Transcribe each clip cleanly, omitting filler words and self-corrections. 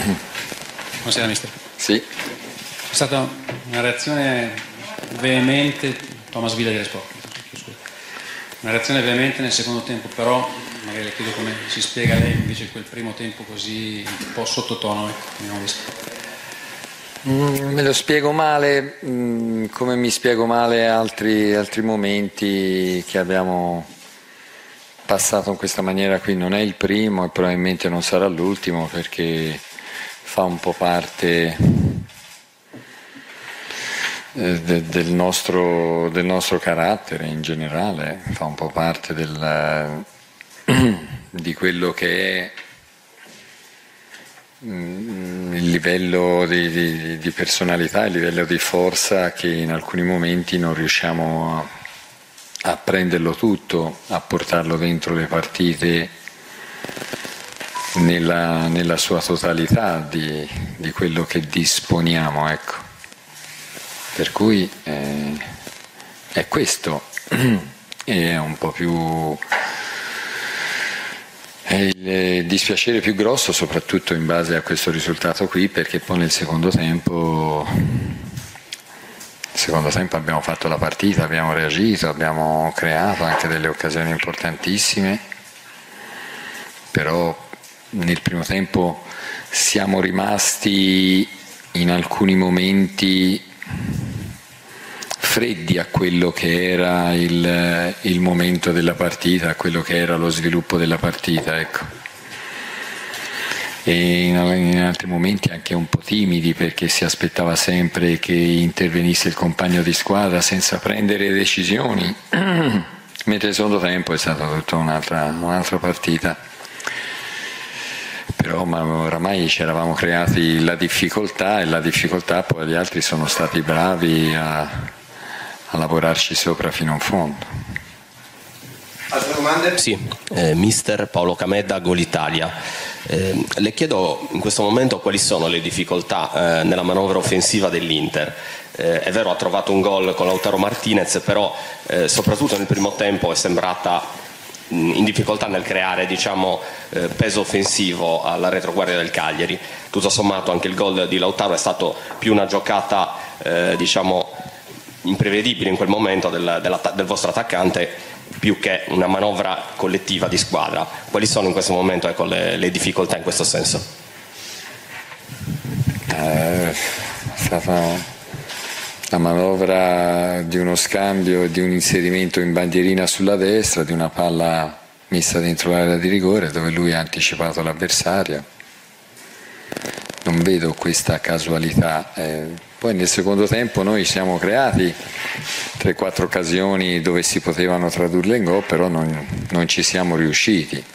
Buonasera mister. Sì. C'è stata una reazione veemente, Thomas Villa di Sport, una reazione veemente nel secondo tempo, però magari le chiedo come si spiega lei invece quel primo tempo così un po' sottotono, abbiamo visto. Me lo spiego male, come mi spiego male altri momenti che abbiamo passato in questa maniera qui. Non è il primo e probabilmente non sarà l'ultimo, perché fa un po' parte del nostro carattere in generale, fa un po' parte di quello che è il livello di personalità, il livello di forza, che in alcuni momenti non riusciamo a prenderlo tutto, a portarlo dentro le partite nella sua totalità di quello che disponiamo, ecco. Per cui è questo, è un po' più è il dispiacere più grosso, soprattutto in base a questo risultato qui, perché poi nel secondo tempo abbiamo fatto la partita, abbiamo reagito, abbiamo creato anche delle occasioni importantissime, però nel primo tempo siamo rimasti in alcuni momenti freddi a quello che era il momento della partita, a quello che era lo sviluppo della partita, ecco. E in altri momenti anche un po' timidi, perché si aspettava sempre che intervenisse il compagno di squadra senza prendere decisioni, mentre il secondo tempo è stata tutta un'altra partita. Però oramai ci eravamo creati la difficoltà, e la difficoltà poi gli altri sono stati bravi a lavorarci sopra fino in fondo. Altre domande? Sì, mister Paolo Camedda, Gol Italia. Le chiedo in questo momento quali sono le difficoltà nella manovra offensiva dell'Inter. È vero, ha trovato un gol con Lautaro Martinez, però soprattutto nel primo tempo è sembrata in difficoltà nel creare, diciamo, peso offensivo alla retroguardia del Cagliari. Tutto sommato anche il gol di Lautaro è stato più una giocata diciamo imprevedibile in quel momento del vostro attaccante, più che una manovra collettiva di squadra. Quali sono in questo momento, ecco, le difficoltà in questo senso? È stata la manovra di uno scambio, di un inserimento in bandierina sulla destra, di una palla messa dentro l'area di rigore dove lui ha anticipato l'avversario. Non vedo questa casualità. Poi nel secondo tempo noi siamo creati 3-4 occasioni dove si potevano tradurle in gol, però non ci siamo riusciti.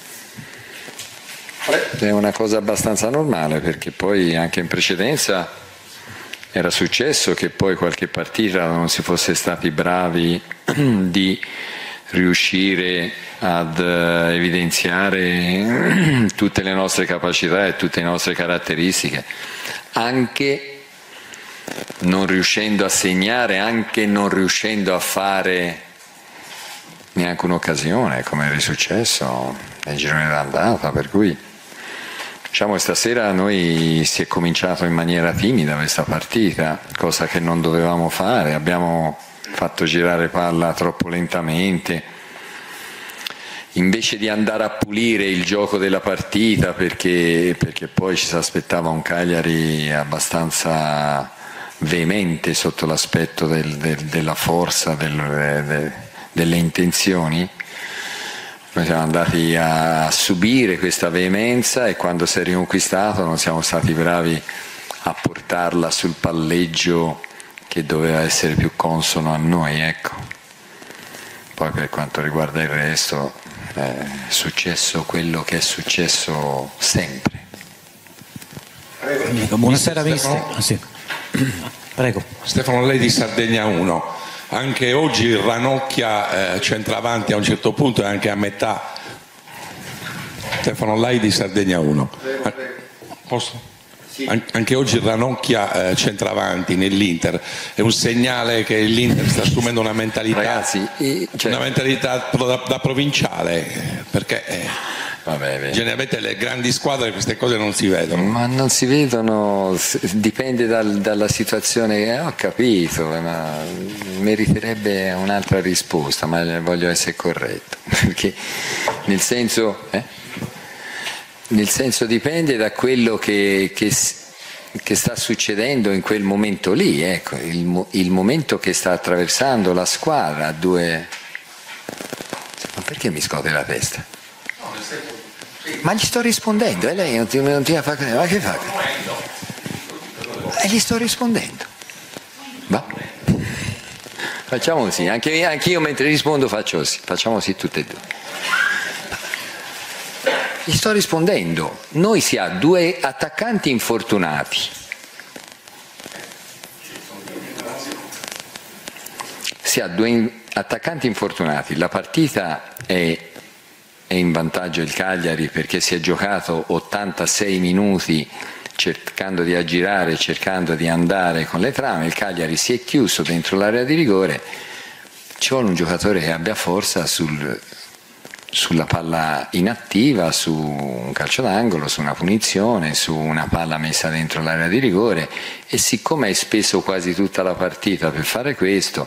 È una cosa abbastanza normale, perché poi anche in precedenza era successo che poi qualche partita non si fosse stati bravi di riuscire ad evidenziare tutte le nostre capacità e tutte le nostre caratteristiche, anche non riuscendo a segnare, anche non riuscendo a fare neanche un'occasione, come era successo nel girone d'andata. Per cui diciamo stasera noi si è cominciato in maniera timida questa partita, cosa che non dovevamo fare. Abbiamo fatto girare palla troppo lentamente, invece di andare a pulire il gioco della partita, perché poi ci si aspettava un Cagliari abbastanza veemente sotto l'aspetto della forza, delle intenzioni. Noi siamo andati a subire questa veemenza, e quando si è riconquistato non siamo stati bravi a portarla sul palleggio che doveva essere più consono a noi, ecco. Poi per quanto riguarda il resto è successo quello che è successo sempre. Prego. Buonasera mister. Sì. Prego. Stefano, lei di Sardegna 1. Anche oggi il Ranocchia centravanti a un certo punto e anche a metà. Stefano, lei di Sardegna 1. Posso? Sì. Anche oggi il Ranocchia centravanti nell'Inter è un segnale che l'Inter sta assumendo una mentalità, Ragazzi, una mentalità da provinciale, perché Vabbè. Generalmente le grandi squadre queste cose non si vedono. Ma non si vedono, dipende dalla situazione. Ho capito, ma meriterebbe un'altra risposta, ma voglio essere corretto, perché nel senso dipende da quello che sta succedendo in quel momento lì, ecco, il momento che sta attraversando la squadra. Ma perché mi scuote la testa? Ma gli sto rispondendo e lei non ti fa credere, ma che fa? E gli sto rispondendo. Va? Facciamo così, anche io mentre rispondo faccio così, facciamo così tutte e due. Gli sto rispondendo. Noi si ha due attaccanti infortunati. Si ha due attaccanti infortunati. La partita è in vantaggio il Cagliari perché si è giocato 86 minuti cercando di aggirare, cercando di andare con le trame. Il Cagliari si è chiuso dentro l'area di rigore. Ci vuole un giocatore che abbia forza sulla palla inattiva, su un calcio d'angolo, su una punizione, su una palla messa dentro l'area di rigore, e siccome hai speso quasi tutta la partita per fare questo,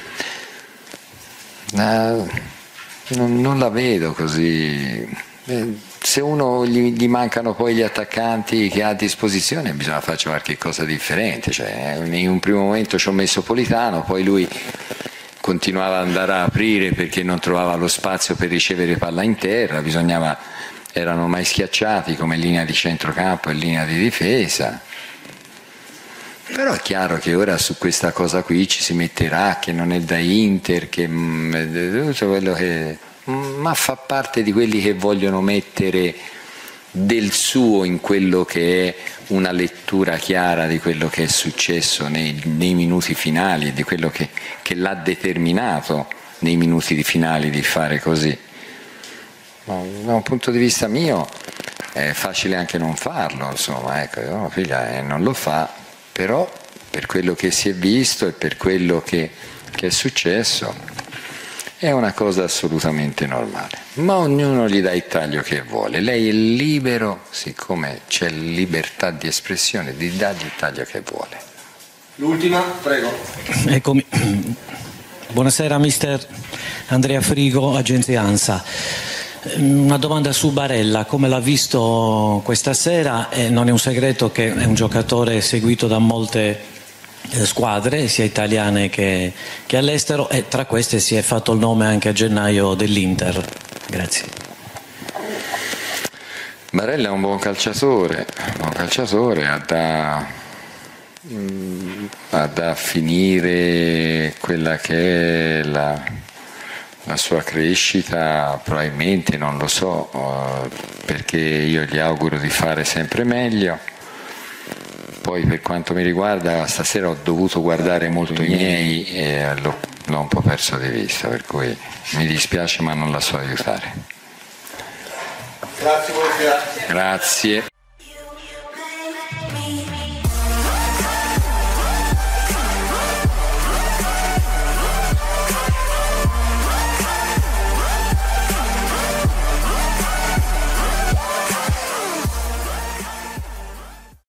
non la vedo così. Se uno gli mancano poi gli attaccanti che ha a disposizione, bisogna fare qualche cosa differente. Cioè, in un primo momento ci ho messo Politano, poi lui continuava ad andare a aprire perché non trovava lo spazio per ricevere palla in terra, erano mai schiacciati come linea di centrocampo e linea di difesa. Però è chiaro che ora su questa cosa qui ci si metterà che non è da Inter, che tutto quello ma fa parte di quelli che vogliono mettere del suo in quello che è una lettura chiara di quello che è successo nei minuti finali, di quello che l'ha determinato nei minuti finali di fare così. Ma da un punto di vista mio è facile anche non farlo, insomma, ecco, figlia, non lo fa, però per quello che si è visto e per quello che è successo è una cosa assolutamente normale, ma ognuno gli dà il taglio che vuole. Lei è libero, siccome c'è libertà di espressione, di dargli il taglio che vuole. L'ultima, prego. Eccomi. Buonasera mister Andrea Frigo, agenzia ANSA. Una domanda su Barella, come l'ha visto questa sera? Non è un segreto che è un giocatore seguito da molte squadre, sia italiane che all'estero, e tra queste si è fatto il nome anche a gennaio dell'Inter. Grazie. Barella è un buon calciatore, ha da finire quella che è la sua crescita, probabilmente, non lo so, perché io gli auguro di fare sempre meglio. Poi per quanto mi riguarda stasera ho dovuto guardare molto i miei e l'ho un po' perso di vista, per cui mi dispiace ma non la so aiutare. Grazie. Grazie.